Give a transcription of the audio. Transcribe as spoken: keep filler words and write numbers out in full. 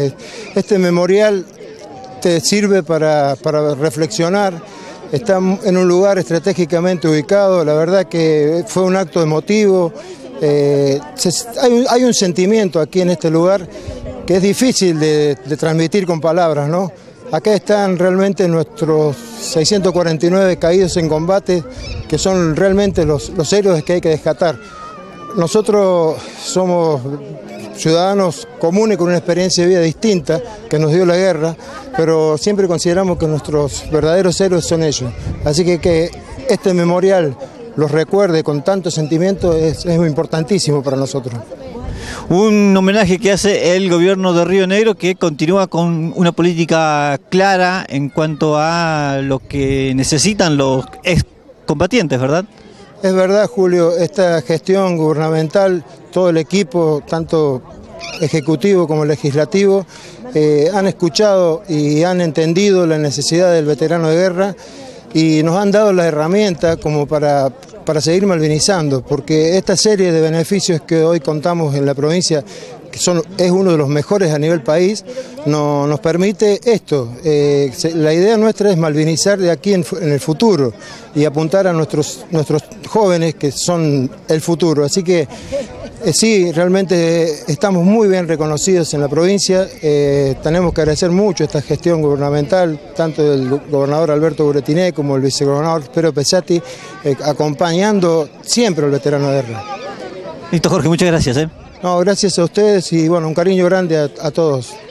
Eh, este memorial te sirve para, para reflexionar. Está en un lugar estratégicamente ubicado, la verdad que fue un acto emotivo. Eh, se, hay, un, hay un sentimiento aquí en este lugar que es difícil de, de transmitir con palabras, ¿no? Acá están realmente nuestros seiscientos cuarenta y nueve caídos en combate, que son realmente los, los héroes que hay que rescatar. Nosotros somos ciudadanos comunes con una experiencia de vida distinta que nos dio la guerra, pero siempre consideramos que nuestros verdaderos héroes son ellos. Así que que este memorial los recuerde con tanto sentimiento es, es muy importantísimo para nosotros. Un homenaje que hace el gobierno de Río Negro, que continúa con una política clara en cuanto a lo que necesitan los excombatientes, ¿verdad? Es verdad, Julio, esta gestión gubernamental, todo el equipo, tanto ejecutivo como legislativo, eh, han escuchado y han entendido la necesidad del veterano de guerra y nos han dado la herramienta como para, para seguir malvinizando, porque esta serie de beneficios que hoy contamos en la provincia, que son, es uno de los mejores a nivel país, no, nos permite esto. Eh, se, la idea nuestra es malvinizar de aquí en, en el futuro y apuntar a nuestros, nuestros jóvenes que son el futuro. Así que eh, sí, realmente estamos muy bien reconocidos en la provincia. Eh, tenemos que agradecer mucho esta gestión gubernamental, tanto del gobernador Alberto Buretiné como el vicegobernador Pedro Pesati, eh, acompañando siempre al veterano de guerra. Listo, Jorge, muchas gracias. ¿eh? No, gracias a ustedes y bueno, un cariño grande a, a todos.